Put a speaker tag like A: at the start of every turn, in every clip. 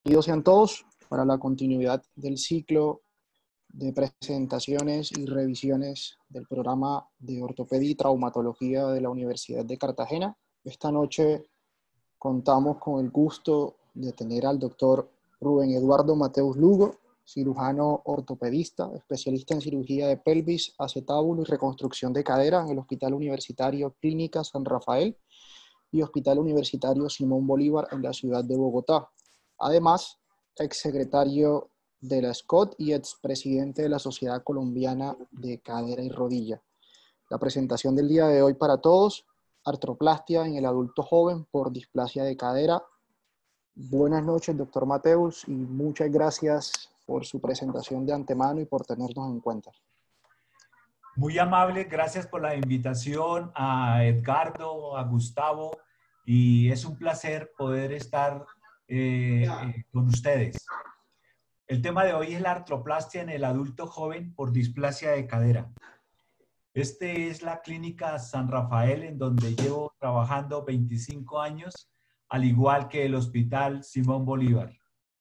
A: Bienvenidos sean todos para la continuidad del ciclo de presentaciones y revisiones del programa de ortopedia y traumatología de la Universidad de Cartagena. Esta noche contamos con el gusto de tener al doctor Rubén Eduardo Mateus Lugo, cirujano ortopedista, especialista en cirugía de pelvis, acetábulo y reconstrucción de cadera en el Hospital Universitario Clínica San Rafael y Hospital Universitario Simón Bolívar en la ciudad de Bogotá. Además, exsecretario de la SCOT y expresidente de la Sociedad Colombiana de Cadera y Rodilla. La presentación del día de hoy para todos: artroplastia en el adulto joven por displasia de cadera. Buenas noches, doctor Mateus, y muchas gracias por su presentación de antemano y por tenernos en cuenta.
B: Muy amable, gracias por la invitación a Edgardo, a Gustavo, y es un placer poder estar con ustedes. El tema de hoy es la artroplastia en el adulto joven por displasia de cadera. Este es la clínica San Rafael, en donde llevo trabajando 25 años, al igual que el Hospital Simón Bolívar.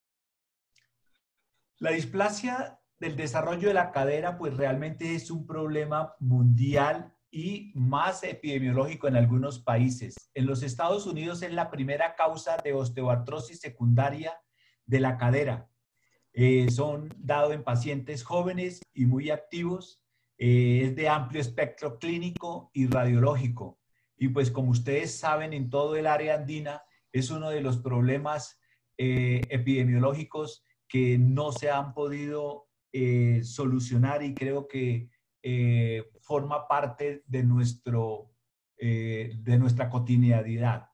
B: La displasia del desarrollo de la cadera, pues realmente es un problema mundial y más epidemiológico en algunos países. En los Estados Unidos es la primera causa de osteoartrosis secundaria de la cadera. Son dados en pacientes jóvenes y muy activos. Es de amplio espectro clínico y radiológico. Y pues como ustedes saben, en todo el área andina es uno de los problemas epidemiológicos que no se han podido solucionar, y creo que forma parte de nuestra cotidianidad.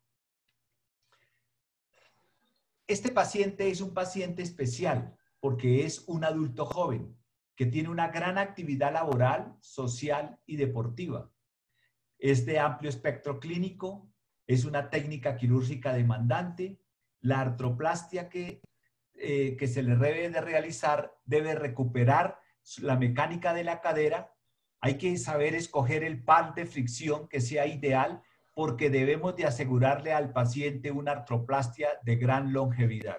B: Este paciente es un paciente especial porque es un adulto joven que tiene una gran actividad laboral, social y deportiva. Es de amplio espectro clínico, es una técnica quirúrgica demandante. La artroplastia que se le debe de realizar debe recuperar la mecánica de la cadera. Hay que saber escoger el pad de fricción que sea ideal, porque debemos de asegurarle al paciente una artroplastia de gran longevidad.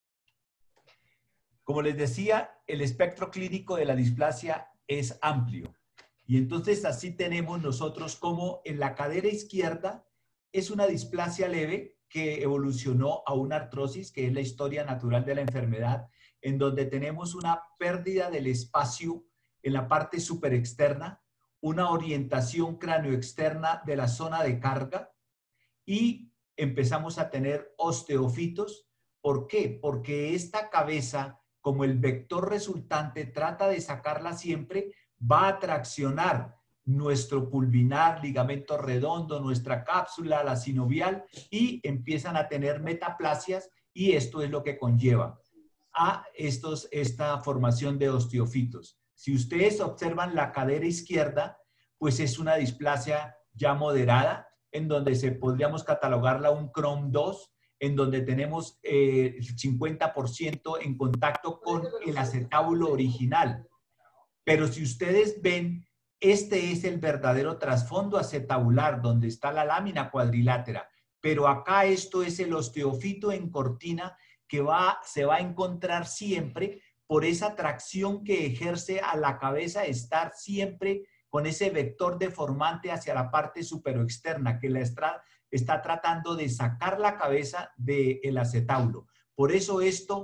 B: Como les decía, el espectro clínico de la displasia es amplio. Y entonces así tenemos nosotros como en la cadera izquierda es una displasia leve que evolucionó a una artrosis, que es la historia natural de la enfermedad, en donde tenemos una pérdida del espacio en la parte superexterna, una orientación cráneoexterna de la zona de carga, y empezamos a tener osteofitos. ¿Por qué? Porque esta cabeza, como el vector resultante trata de sacarla siempre, va a traccionar nuestro pulvinar, ligamento redondo, nuestra cápsula, la sinovial, y empiezan a tener metaplasias, y esto es lo que conlleva a esta formación de osteofitos. Si ustedes observan la cadera izquierda, pues es una displasia ya moderada, en donde podríamos catalogarla un Crohn 2, en donde tenemos el 50% en contacto con el acetábulo original. Pero si ustedes ven, este es el verdadero trasfondo acetabular, donde está la lámina cuadrilátera. Pero acá esto es el osteofito en cortina, que se va a encontrar siempre por esa tracción que ejerce a la cabeza, estar siempre con ese vector deformante hacia la parte superoexterna, que está tratando de sacar la cabeza del acetábulo. Por eso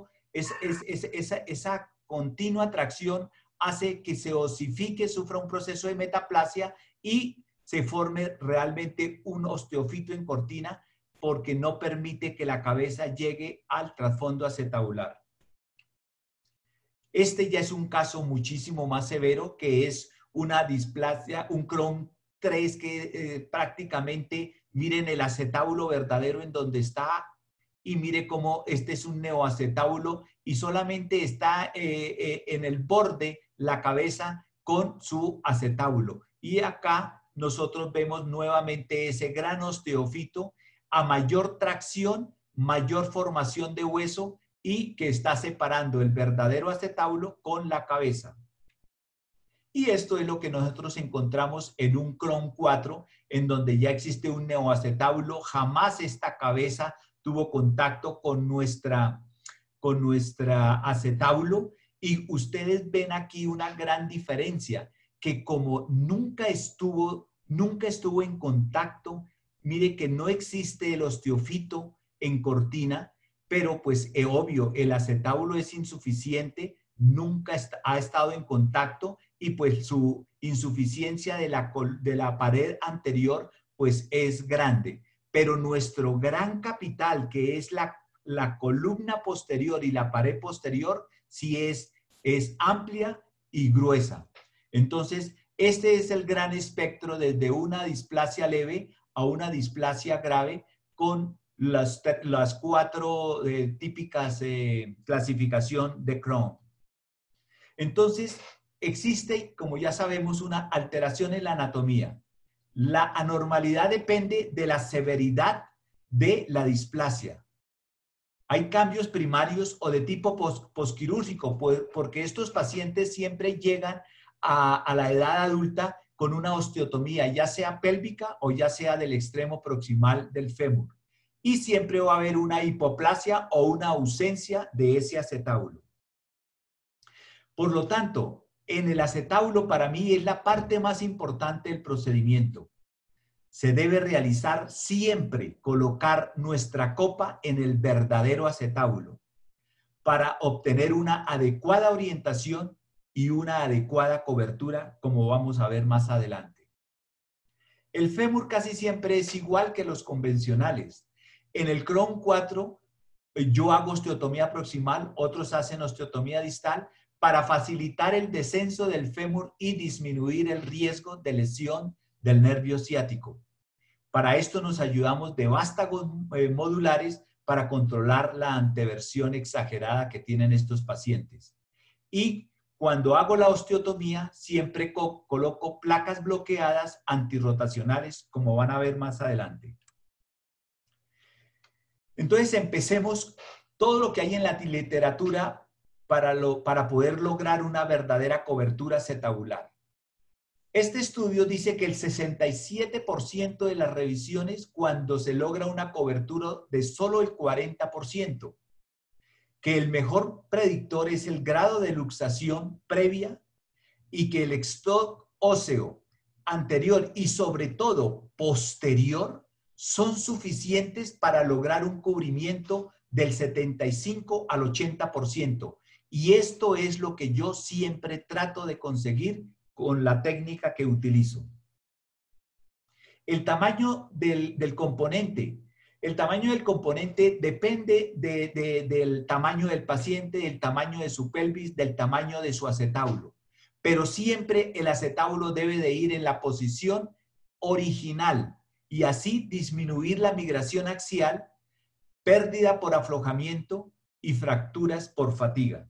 B: esa continua tracción hace que se osifique, sufra un proceso de metaplasia y se forme realmente un osteofito en cortina, porque no permite que la cabeza llegue al trasfondo acetabular. Este ya es un caso muchísimo más severo, que es una displasia, un Crohn 3, que prácticamente, miren el acetábulo verdadero en donde está, y mire cómo este es un neoacetábulo y solamente está en el borde la cabeza con su acetábulo. Y acá nosotros vemos nuevamente ese gran osteofito a mayor tracción, mayor formación de hueso, y que está separando el verdadero acetábulo con la cabeza. Y esto es lo que nosotros encontramos en un Crohn 4, en donde ya existe un neoacetábulo. Jamás esta cabeza tuvo contacto con nuestra con nuestra acetábulo y ustedes ven aquí una gran diferencia, que como nunca estuvo en contacto, mire que no existe el osteofito en cortina, pero pues es obvio, el acetábulo es insuficiente, nunca ha estado en contacto y pues su insuficiencia de la pared anterior pues es grande. Pero nuestro gran capital, que es la columna posterior y la pared posterior, sí es amplia y gruesa. Entonces, este es el gran espectro desde una displasia leve a una displasia grave con las 4 típicas clasificación de Crohn. Entonces, existe, como ya sabemos, una alteración en la anatomía. La anormalidad depende de la severidad de la displasia. Hay cambios primarios o de tipo posquirúrgico, porque estos pacientes siempre llegan a la edad adulta con una osteotomía, ya sea pélvica o ya sea del extremo proximal del fémur. Y siempre va a haber una hipoplasia o una ausencia de ese acetábulo. Por lo tanto, en el acetábulo para mí es la parte más importante del procedimiento. Se debe realizar siempre colocar nuestra copa en el verdadero acetábulo para obtener una adecuada orientación y una adecuada cobertura, como vamos a ver más adelante. El fémur casi siempre es igual que los convencionales. En el Crohn 4 yo hago osteotomía proximal, otros hacen osteotomía distal para facilitar el descenso del fémur y disminuir el riesgo de lesión del nervio ciático. Para esto nos ayudamos de vástagos modulares para controlar la anteversión exagerada que tienen estos pacientes. Y cuando hago la osteotomía, siempre coloco placas bloqueadas antirrotacionales, como van a ver más adelante. Entonces, empecemos todo lo que hay en la literatura para poder lograr una verdadera cobertura acetabular. Este estudio dice que el 67% de las revisiones cuando se logra una cobertura de solo el 40%, que el mejor predictor es el grado de luxación previa y que el stock óseo anterior y sobre todo posterior son suficientes para lograr un cubrimiento del 75 al 80%. Y esto es lo que yo siempre trato de conseguir con la técnica que utilizo. El tamaño del componente. El tamaño del componente depende del tamaño del paciente, del tamaño de su pelvis, del tamaño de su acetábulo. Pero siempre el acetábulo debe de ir en la posición original y así disminuir la migración axial, pérdida por aflojamiento y fracturas por fatiga.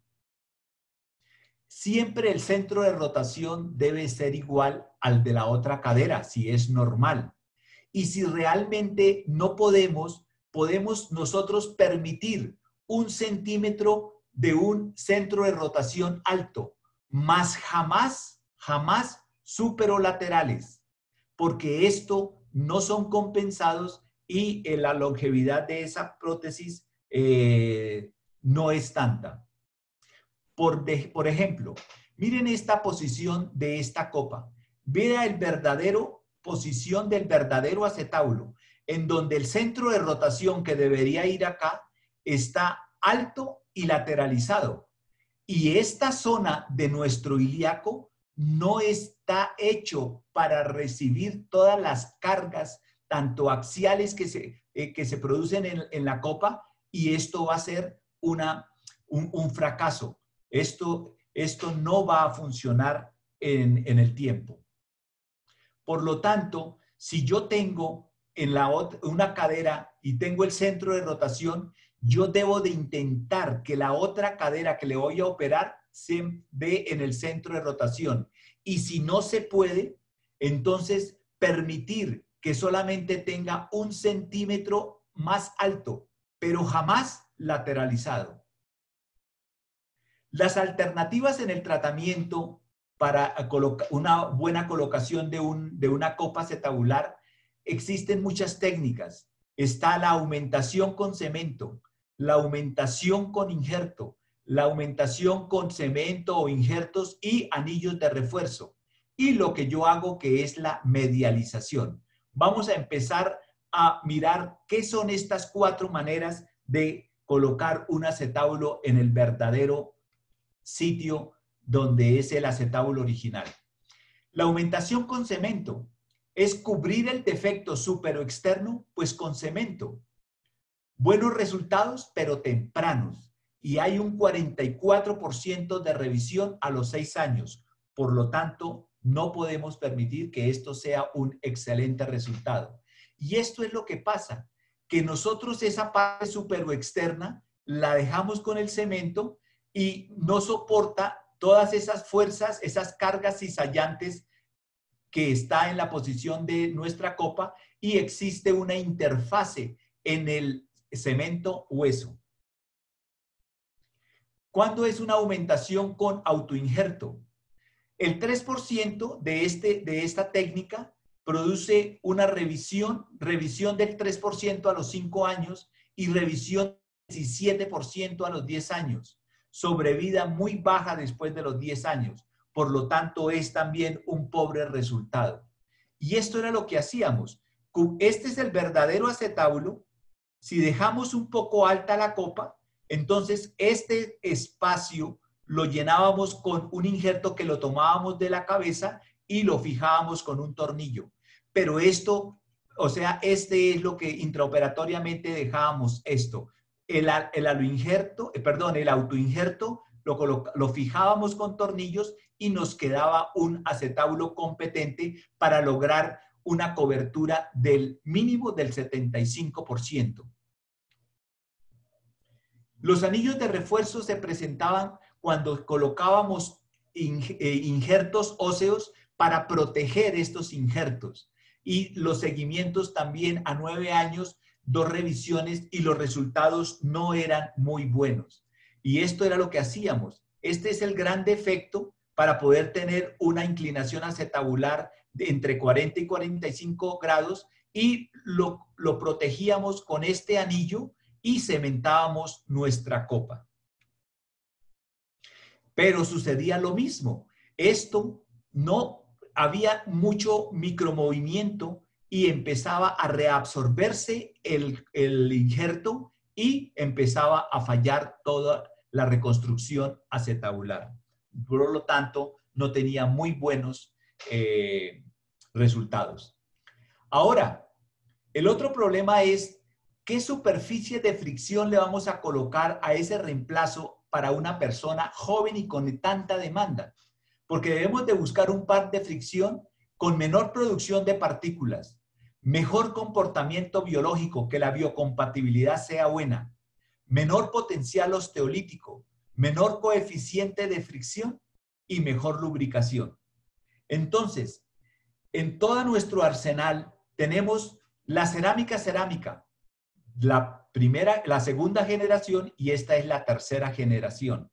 B: Siempre el centro de rotación debe ser igual al de la otra cadera, si es normal. Y si realmente no podemos nosotros permitir 1 centímetro de un centro de rotación alto, más jamás superolaterales, porque esto no son compensados y la longevidad de esa prótesis no es tanta. Por ejemplo, miren esta posición de esta copa. Vea posición del verdadero acetábulo, en donde el centro de rotación que debería ir acá está alto y lateralizado. Y esta zona de nuestro ilíaco no está hecho para recibir todas las cargas, tanto axiales que se producen en la copa, y esto va a ser un fracaso. Esto no va a funcionar en el tiempo. Por lo tanto, si yo tengo una cadera y tengo el centro de rotación, yo debo de intentar que la otra cadera que le voy a operar se ve en el centro de rotación. Y si no se puede, entonces permitir que solamente tenga 1 centímetro más alto, pero jamás lateralizado. Las alternativas en el tratamiento para una buena colocación de una copa acetabular, existen muchas técnicas. Está la aumentación con cemento, la aumentación con injerto, la aumentación con cemento o injertos y anillos de refuerzo. Y lo que yo hago, que es la medialización. Vamos a empezar a mirar qué son estas 4 maneras de colocar un acetábulo en el verdadero sitio donde es el acetábulo original. La aumentación con cemento es cubrir el defecto superoexterno, pues con cemento. Buenos resultados, pero tempranos. Y hay un 44% de revisión a los 6 años. Por lo tanto, no podemos permitir que esto sea un excelente resultado. Y esto es lo que pasa, que nosotros esa parte superoexterna la dejamos con el cemento y no soporta todas esas fuerzas, esas cargas cizallantes que está en la posición de nuestra copa, y existe una interfase en el cemento hueso. ¿Cuándo es una aumentación con autoinjerto? El 3% de esta técnica produce una revisión del 3% a los 5 años y revisión del 17% a los 10 años. Sobrevida muy baja después de los 10 años. Por lo tanto, es también un pobre resultado. Y esto era lo que hacíamos. Este es el verdadero acetábulo. Si dejamos un poco alta la copa, entonces este espacio lo llenábamos con un injerto que lo tomábamos de la cabeza y lo fijábamos con un tornillo. Pero esto, o sea, este es lo que intraoperatoriamente dejábamos esto. El autoinjerto lo fijábamos con tornillos y nos quedaba un acetábulo competente para lograr una cobertura del mínimo del 75%. Los anillos de refuerzo se presentaban cuando colocábamos injertos óseos para proteger estos injertos. Y los seguimientos también a 9 años, 2 revisiones, y los resultados no eran muy buenos. Y esto era lo que hacíamos. Este es el gran defecto para poder tener una inclinación acetabular de entre 40 y 45 grados, y lo protegíamos con este anillo y cementábamos nuestra copa. Pero sucedía lo mismo. Esto no había mucho micromovimiento y empezaba a reabsorberse el injerto y empezaba a fallar toda la reconstrucción acetabular. Por lo tanto, no tenía muy buenos resultados. Ahora, el otro problema es ¿qué superficie de fricción le vamos a colocar a ese reemplazo para una persona joven y con tanta demanda? Porque debemos de buscar un par de fricción con menor producción de partículas, mejor comportamiento biológico, que la biocompatibilidad sea buena, menor potencial osteolítico, menor coeficiente de fricción y mejor lubricación. Entonces, en todo nuestro arsenal tenemos la cerámica, la segunda generación, y esta es la tercera generación.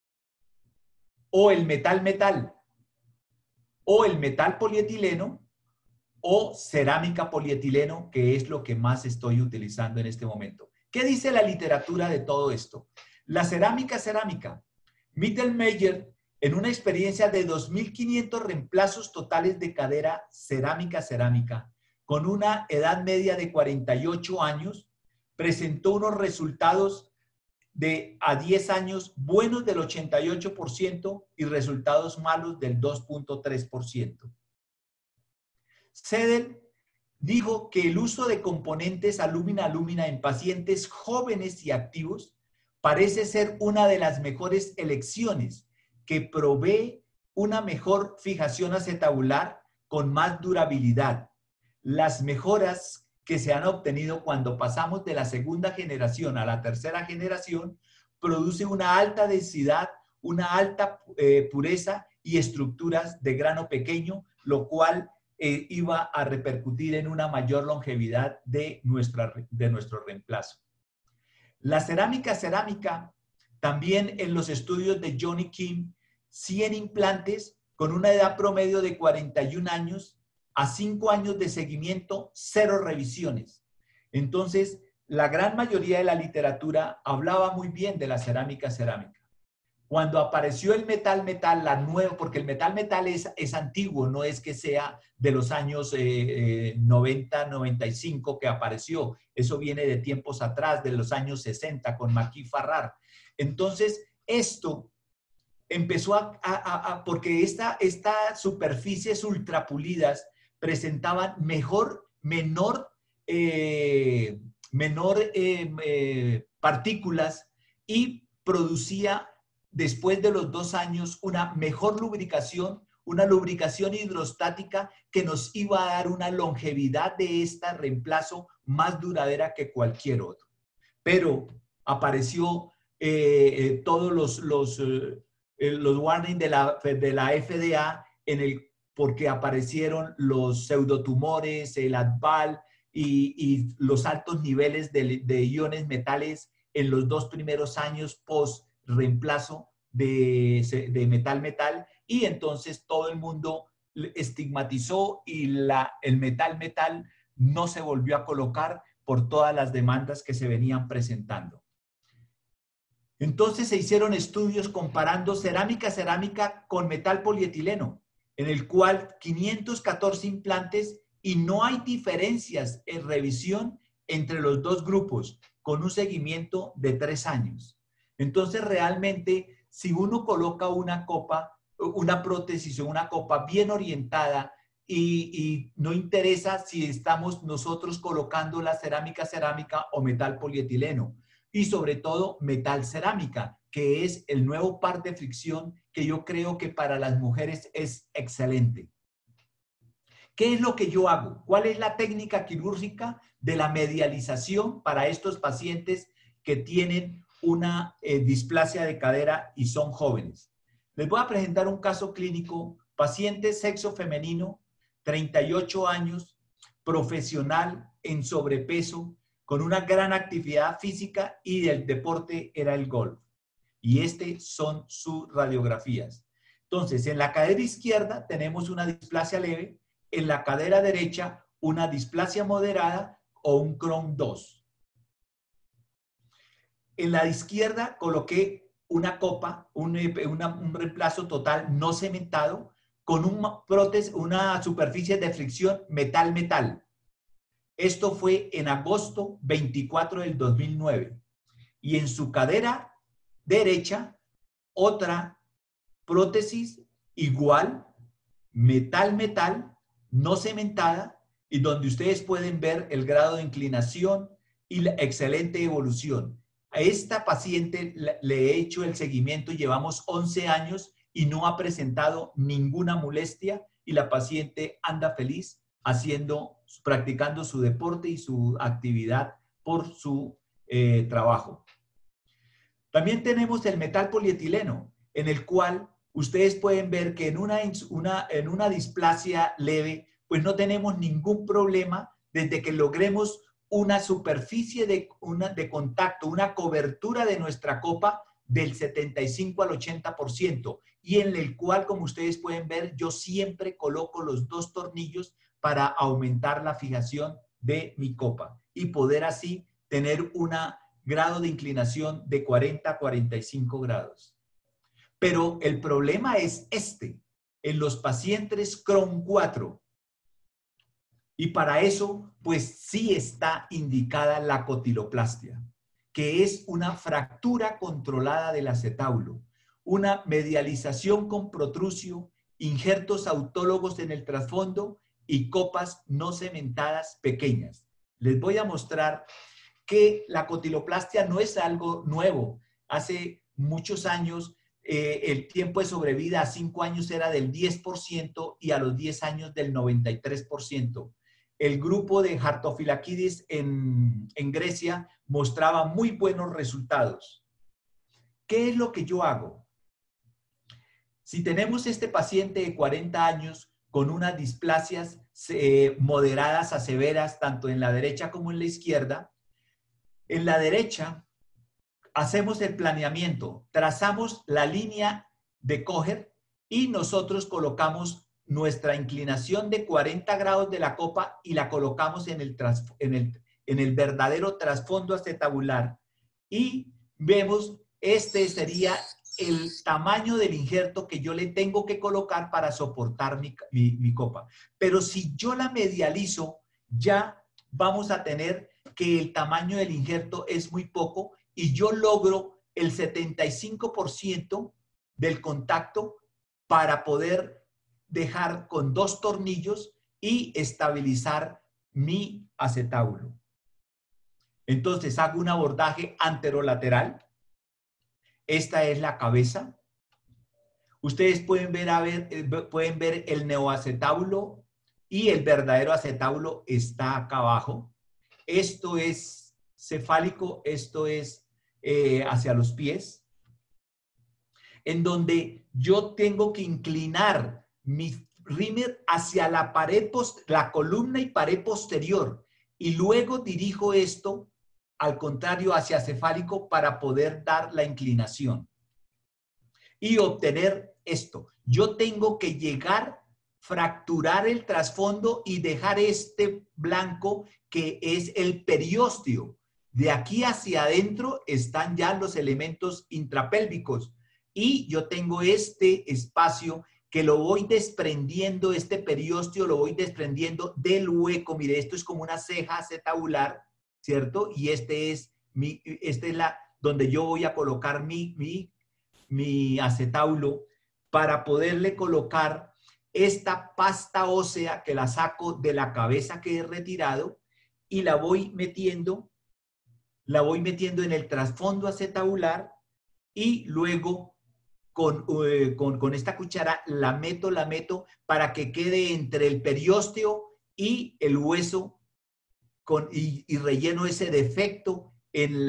B: O el metal, o el metal polietileno, o cerámica polietileno, que es lo que más estoy utilizando en este momento. ¿Qué dice la literatura de todo esto? La cerámica, Mittelmeier, en una experiencia de 2.500 reemplazos totales de cadera cerámica, con una edad media de 48 años, presentó unos resultados a 10 años buenos del 88% y resultados malos del 2.3%. Sedel dijo que el uso de componentes alúmina en pacientes jóvenes y activos parece ser una de las mejores elecciones, que provee una mejor fijación acetabular con más durabilidad. Las mejoras que se han obtenido cuando pasamos de la segunda generación a la tercera generación produce una alta densidad, una alta pureza y estructuras de grano pequeño, lo cual iba a repercutir en una mayor longevidad de nuestro reemplazo. La cerámica, también en los estudios de Johnny Kim, 100 implantes con una edad promedio de 41 años, a 5 años de seguimiento, 0 revisiones. Entonces, la gran mayoría de la literatura hablaba muy bien de la cerámica. Cuando apareció el metal, la nueva, porque el metal es antiguo, no es que sea de los años 90, 95 que apareció. Eso viene de tiempos atrás, de los años 60, con Maquis Farrar. Entonces, esto empezó porque estas superficies ultrapulidas presentaban menor partículas y producía después de los 2 años una mejor lubricación, una lubricación hidrostática que nos iba a dar una longevidad de este reemplazo más duradera que cualquier otro. Pero apareció todos los warnings de la FDA porque aparecieron los pseudotumores, el ADVAL y los altos niveles de iones metales en los 2 primeros años post reemplazo de metal, y entonces todo el mundo estigmatizó y el metal no se volvió a colocar por todas las demandas que se venían presentando. Entonces se hicieron estudios comparando cerámica con metal polietileno, en el cual 514 implantes y no hay diferencias en revisión entre los dos grupos, con un seguimiento de 3 años. Entonces, realmente, si uno coloca una prótesis o una copa bien orientada y no interesa si estamos nosotros colocando la cerámica o metal polietileno, y sobre todo metal cerámica, que es el nuevo par de fricción que yo creo que para las mujeres es excelente. ¿Qué es lo que yo hago? ¿Cuál es la técnica quirúrgica de la medialización para estos pacientes que tienen una displasia de cadera y son jóvenes? Les voy a presentar un caso clínico, paciente sexo femenino, 38 años, profesional en sobrepeso, con una gran actividad física y el deporte era el golf. Y son sus radiografías. Entonces, en la cadera izquierda tenemos una displasia leve, en la cadera derecha una displasia moderada o un Crohn 2. En la izquierda coloqué una copa, un reemplazo total no cementado con una superficie de fricción metal-metal. Esto fue en agosto 24 del 2009. Y en su cadera derecha, otra prótesis igual, metal, no cementada, y donde ustedes pueden ver el grado de inclinación y la excelente evolución. A esta paciente le he hecho el seguimiento, llevamos 11 años y no ha presentado ninguna molestia y la paciente anda feliz practicando su deporte y su actividad por su trabajo. También tenemos el metal polietileno, en el cual ustedes pueden ver que en una displasia leve, pues no tenemos ningún problema desde que logremos una superficie de contacto, una cobertura de nuestra copa del 75 al 80%, y en el cual, como ustedes pueden ver, yo siempre coloco los 2 tornillos para aumentar la fijación de mi copa y poder así tener un grado de inclinación de 40 a 45 grados. Pero el problema es en los pacientes Crohn 4. Y para eso, pues sí está indicada la cotiloplastia, que es una fractura controlada del acetábulo, una medialización con protrusio, injertos autólogos en el trasfondo y copas no cementadas pequeñas. Les voy a mostrar que la cotiloplastia no es algo nuevo. Hace muchos años el tiempo de sobrevida a 5 años era del 10% y a los 10 años del 93%. El grupo de Hartofilakidis en Grecia mostraba muy buenos resultados. ¿Qué es lo que yo hago? Si tenemos este paciente de 40 años con unas displasias moderadas a severas, tanto en la derecha como en la izquierda, en la derecha hacemos el planeamiento, trazamos la línea de Kocher y nosotros colocamos nuestra inclinación de 40 grados de la copa y la colocamos en en el verdadero trasfondo acetabular y vemos, este sería el tamaño del injerto que yo le tengo que colocar para soportar mi copa. Pero si yo la medializo, ya vamos a tener que el tamaño del injerto es muy poco y yo logro el 75% del contacto para poder dejar con 2 tornillos y estabilizar mi acetábulo. Entonces hago un abordaje anterolateral. Esta es la cabeza. Ustedes pueden ver el neoacetábulo y el verdadero acetábulo está acá abajo. Esto es cefálico, esto es hacia los pies, en donde yo tengo que inclinar mi rímel hacia la pared, la columna y pared posterior, y luego dirijo esto al contrario hacia cefálico para poder dar la inclinación y obtener esto. Yo tengo que llegar, fracturar el trasfondo y dejar este blanco que es el periósteo. De aquí hacia adentro están ya los elementos intrapélvicos y yo tengo este espacio que lo voy desprendiendo, este periósteo lo voy desprendiendo del hueco. Mire, esto es como una ceja acetabular, ¿cierto? Y este es donde yo voy a colocar mi acetábulo para poderle colocar esta pasta ósea que la saco de la cabeza que he retirado y la voy metiendo en el trasfondo acetabular y luego con esta cuchara la meto para que quede entre el periósteo y el hueso y relleno ese defecto en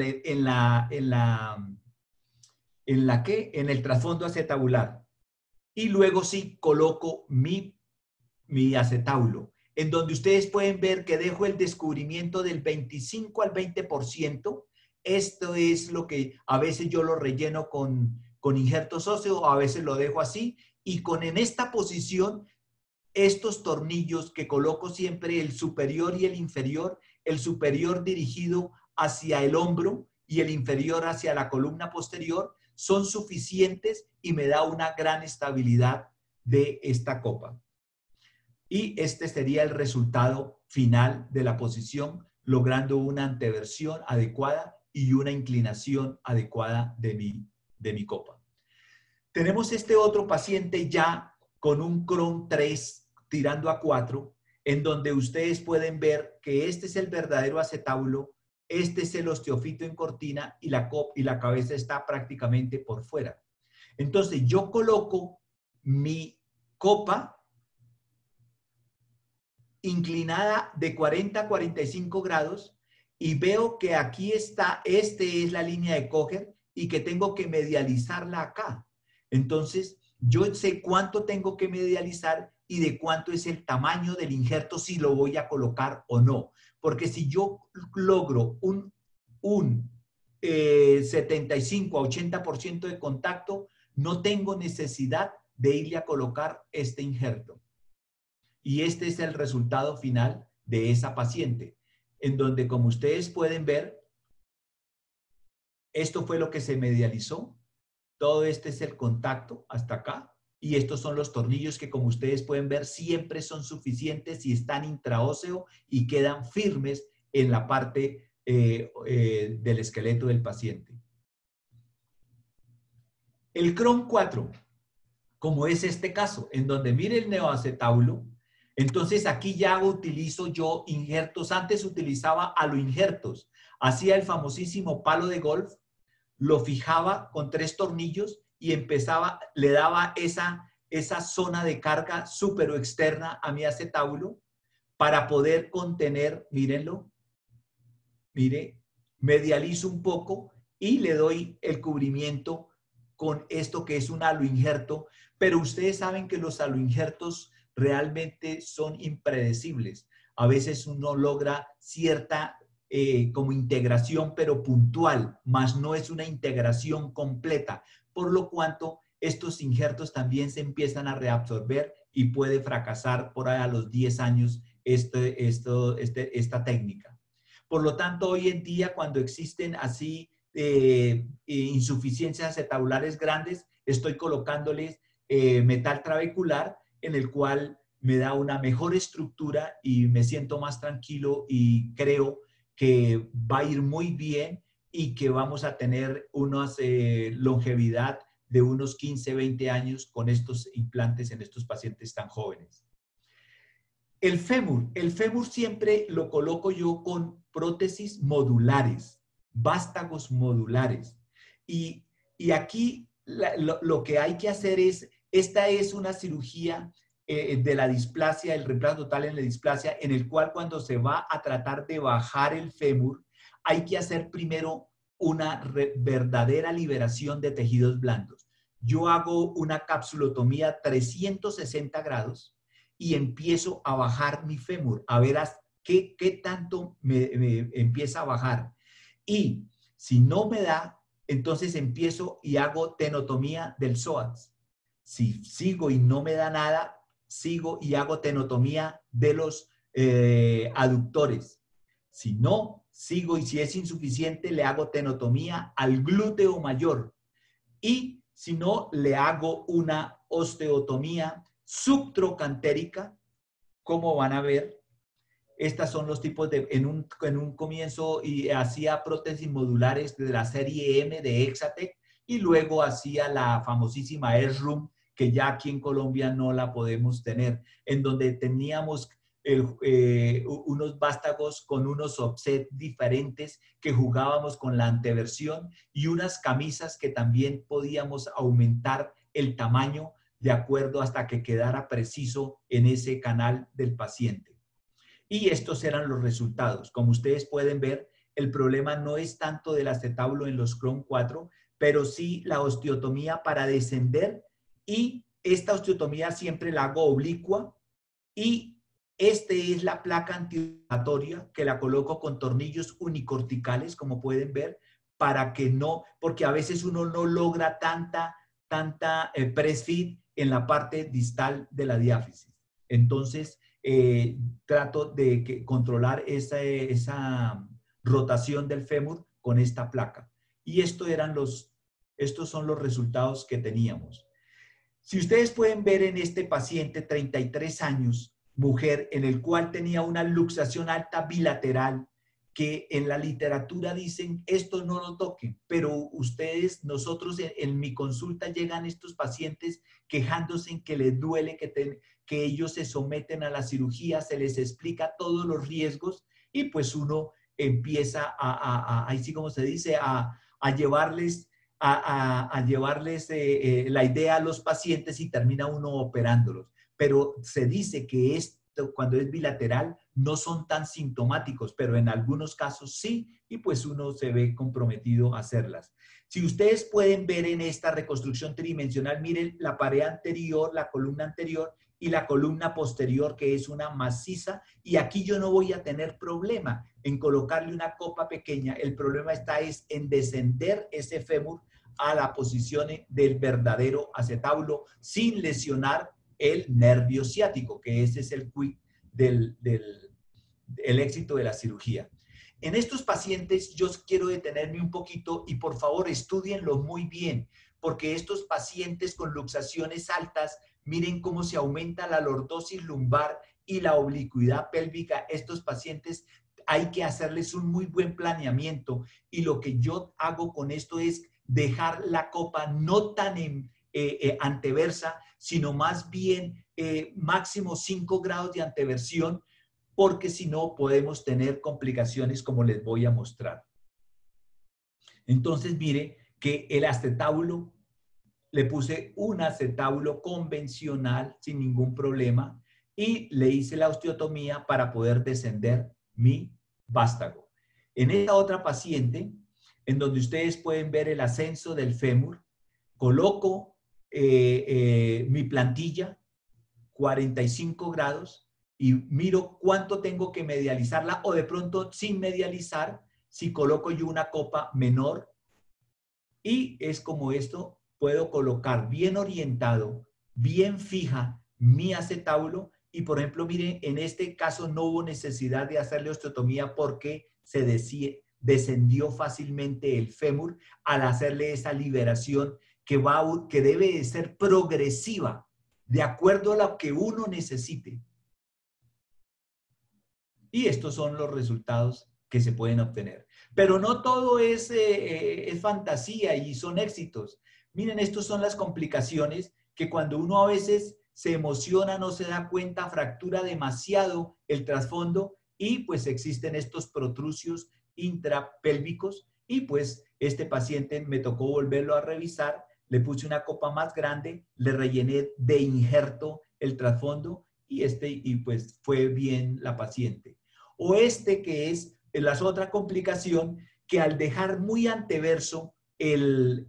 B: el trasfondo acetabular. Y luego sí coloco mi acetábulo, en donde ustedes pueden ver que dejo el descubrimiento del 25 al 20%. Esto es lo que a veces yo lo relleno con injertos óseos, a veces lo dejo así, y en esta posición, estos tornillos que coloco siempre, el superior y el superior dirigido hacia el hombro y el inferior hacia la columna posterior, son suficientes y me da una gran estabilidad de esta copa. Y este sería el resultado final de la posición, logrando una anteversión adecuada y una inclinación adecuada de mi copa. Tenemos este otro paciente ya con un Crohn 3 tirando a 4, en donde ustedes pueden ver que este es el verdadero acetábulo, este es el osteofito en cortina y la cabeza está prácticamente por fuera. Entonces yo coloco mi copa inclinada de 40 a 45 grados y veo que aquí está, es la línea de Kocher y que tengo que medializarla acá. Entonces yo sé cuánto tengo que medializar y de cuánto es el tamaño del injerto, si lo voy a colocar o no. Porque si yo logro un 75 a 80% de contacto, no tengo necesidad de irle a colocar este injerto. Y este es el resultado final de esa paciente, en donde, como ustedes pueden ver, esto fue lo que se medializó. Todo este es el contacto hasta acá. Y estos son los tornillos que, como ustedes pueden ver, siempre son suficientes y están intraóseo y quedan firmes en la parte del esqueleto del paciente. El Crohn 4, como es este caso, en donde mire el neoacetábulo, entonces aquí ya utilizo yo injertos. Antes utilizaba aloinjertos. Hacía el famosísimo palo de golf, lo fijaba con 3 tornillos y le daba esa zona de carga súper externa a mi acetábulo para poder contener, mírenlo, mire, medializo un poco y le doy el cubrimiento con esto que es un aloinjerto, pero ustedes saben que los aloinjertos realmente son impredecibles. A veces uno logra cierta como integración, pero puntual, más no es una integración completa, por lo cuanto estos injertos también se empiezan a reabsorber y puede fracasar por ahí a los 10 años esta técnica. Por lo tanto, hoy en día, cuando existen así insuficiencias acetabulares grandes, estoy colocándoles metal trabecular, en el cual me da una mejor estructura y me siento más tranquilo y creo que va a ir muy bien y que vamos a tener una longevidad de unos 15, 20 años con estos implantes en estos pacientes tan jóvenes. El fémur siempre lo coloco yo con prótesis modulares, vástagos modulares. Y aquí lo que hay que hacer es, esta es una cirugía de la displasia, el reemplazo total en la displasia, en el cual cuando se va a tratar de bajar el fémur, hay que hacer primero una verdadera liberación de tejidos blandos. Yo hago una capsulotomía 360 grados y empiezo a bajar mi fémur, a ver qué tanto me empieza a bajar. Y si no me da, entonces empiezo y hago tenotomía del psoas. Si sigo y no me da nada, sigo y hago tenotomía de los aductores. Si no, sigo y si es insuficiente, le hago tenotomía al glúteo mayor. Y si no, le hago una osteotomía subtrocantérica. Como van a ver, estos son los tipos de, en un comienzo y hacía prótesis modulares de la serie M de Exatec y luego hacía la famosísima S-Room, que ya aquí en Colombia no la podemos tener, en donde teníamos unos vástagos con unos offset diferentes que jugábamos con la anteversión y unas camisas que también podíamos aumentar el tamaño de acuerdo hasta que quedara preciso en ese canal del paciente. Y estos eran los resultados. Como ustedes pueden ver, el problema no es tanto del acetábulo en los Crohn 4, pero sí la osteotomía para descender, y esta osteotomía siempre la hago oblicua, y este es la placa antiinflamatoria que la coloco con tornillos unicorticales, como pueden ver, para que no, porque a veces uno no logra tanta press fit en la parte distal de la diáfisis. Entonces, trato de controlar esa rotación del fémur con esta placa. Y estos son los resultados que teníamos. Si ustedes pueden ver en este paciente, 33 años, mujer, en el cual tenía una luxación alta bilateral, que en la literatura dicen, esto no lo toquen, pero ustedes, nosotros en mi consulta llegan estos pacientes quejándose en que les duele, que ellos se someten a la cirugía, se les explica todos los riesgos y pues uno empieza ahí sí como se dice, a llevarles la idea a los pacientes y termina uno operándolos. Pero se dice que esto, cuando es bilateral, no son tan sintomáticos, pero en algunos casos sí, y pues uno se ve comprometido a hacerlas. Si ustedes pueden ver en esta reconstrucción tridimensional, miren la pared anterior, la columna anterior y la columna posterior, que es una maciza, y aquí yo no voy a tener problema en colocarle una copa pequeña. El problema está en descender ese fémur a la posición del verdadero acetábulo sin lesionar el nervio ciático, que ese es el quick del éxito de la cirugía. En estos pacientes yo quiero detenerme un poquito y por favor estudienlo muy bien, porque estos pacientes con luxaciones altas, miren cómo se aumenta la lordosis lumbar y la oblicuidad pélvica. Estos pacientes hay que hacerles un muy buen planeamiento, y lo que yo hago con esto es dejar la copa no tan anteversa, sino más bien máximo 5 grados de anteversión, porque si no podemos tener complicaciones como les voy a mostrar. Entonces mire que el acetábulo, le puse un acetábulo convencional sin ningún problema y le hice la osteotomía para poder descender mi vástago. En esta otra paciente, en donde ustedes pueden ver el ascenso del fémur, coloco mi plantilla 45 grados y miro cuánto tengo que medializarla, o de pronto sin medializar, si coloco yo una copa menor, y es como esto, puedo colocar bien orientado, bien fija mi acetábulo. Y por ejemplo, miren, en este caso no hubo necesidad de hacerle osteotomía porque descendió fácilmente el fémur al hacerle esa liberación que debe de ser progresiva, de acuerdo a lo que uno necesite. Y estos son los resultados que se pueden obtener. Pero no todo es fantasía y son éxitos. Miren, estos son las complicaciones que cuando uno a veces se emociona, no se da cuenta, fractura demasiado el trasfondo y pues existen estos protrusios intrapélvicos y pues este paciente me tocó volverlo a revisar, le puse una copa más grande, le rellené de injerto el trasfondo y pues fue bien la paciente. O que es la otra complicación, que al dejar muy anteverso el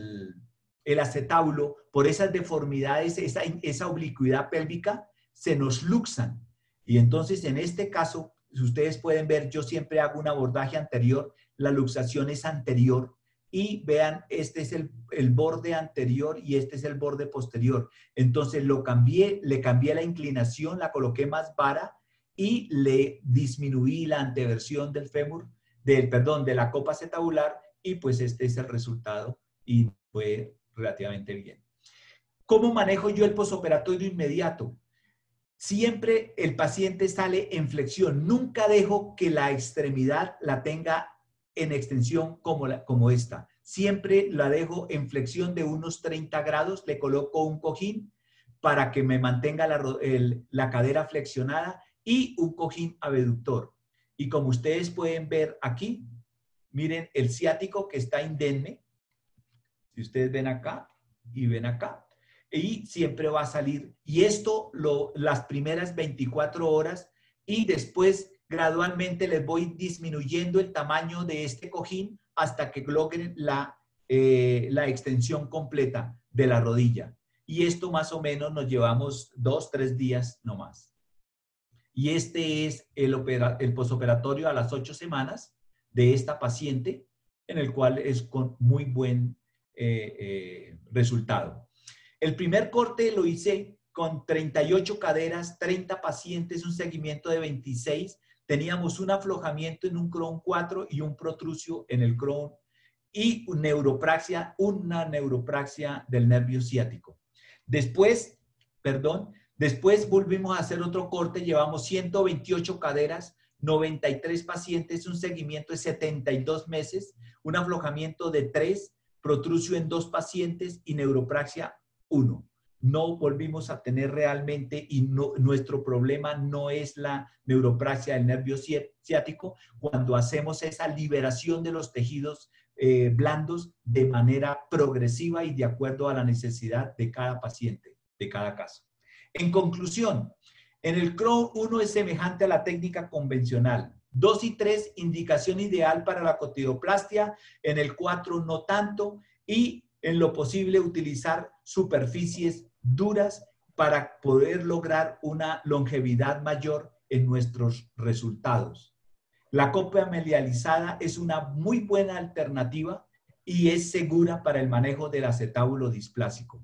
B: acetábulo, por esas deformidades, esa oblicuidad pélvica, se nos luxan. Y entonces, en este caso, si ustedes pueden ver, yo siempre hago un abordaje anterior, la luxación es anterior, y vean, este es el borde anterior y este es el borde posterior. Entonces, le cambié la inclinación, la coloqué más vara, y le disminuí la anteversión del fémur, de la copa acetabular, y pues este es el resultado y fue relativamente bien. ¿Cómo manejo yo el posoperatorio inmediato? Siempre el paciente sale en flexión, nunca dejo que la extremidad la tenga en extensión como esta. Siempre la dejo en flexión de unos 30 grados, le coloco un cojín para que me mantenga la cadera flexionada y un cojín abductor. Y como ustedes pueden ver aquí, miren el ciático que está indemne. Si ustedes ven acá y ven acá, y siempre va a salir. Y esto las primeras 24 horas y después gradualmente les voy disminuyendo el tamaño de este cojín hasta que logren la extensión completa de la rodilla. Y esto más o menos nos llevamos 2, 3 días no más. Y este es el posoperatorio a las 8 semanas de esta paciente, en el cual es con muy buen resultado. El primer corte lo hice con 38 caderas, 30 pacientes, un seguimiento de 26. Teníamos un aflojamiento en un Crohn 4 y un protrusio en el Crohn y una neuropraxia del nervio ciático. Después volvimos a hacer otro corte, llevamos 128 caderas, 93 pacientes, un seguimiento de 72 meses, un aflojamiento de 3, protrusio en 2 pacientes y neuropraxia 1. No volvimos a tener realmente, y nuestro problema no es la neuropraxia del nervio ciático, cuando hacemos esa liberación de los tejidos blandos de manera progresiva y de acuerdo a la necesidad de cada paciente, de cada caso. En conclusión, en el Crohn 1 es semejante a la técnica convencional. 2 y 3, indicación ideal para la cotidoplastia. En el 4, no tanto. Y en lo posible, utilizar superficies duras para poder lograr una longevidad mayor en nuestros resultados. La copa medializada es una muy buena alternativa y es segura para el manejo del acetábulo displásico.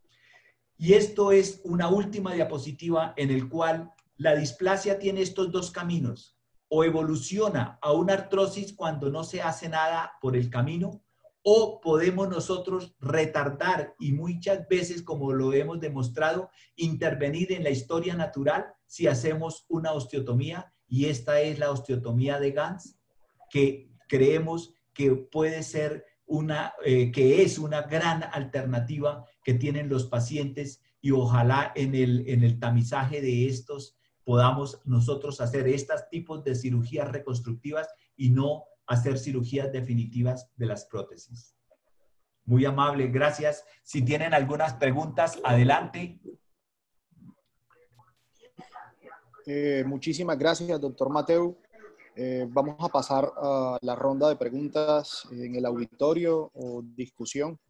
B: Y esto es una última diapositiva en el cual la displasia tiene estos dos caminos. O evoluciona a una artrosis cuando no se hace nada por el camino, o podemos nosotros retardar y muchas veces, como lo hemos demostrado, intervenir en la historia natural si hacemos una osteotomía, y esta es la osteotomía de Ganz, que creemos que puede ser que es una gran alternativa que tienen los pacientes, y ojalá en el tamizaje de estos podamos nosotros hacer estos tipos de cirugías reconstructivas y no hacer cirugías definitivas de las prótesis. Muy amable, gracias. Si tienen algunas preguntas, adelante.
A: Muchísimas gracias, doctor Mateu. Vamos a pasar a la ronda de preguntas en el auditorio o discusión.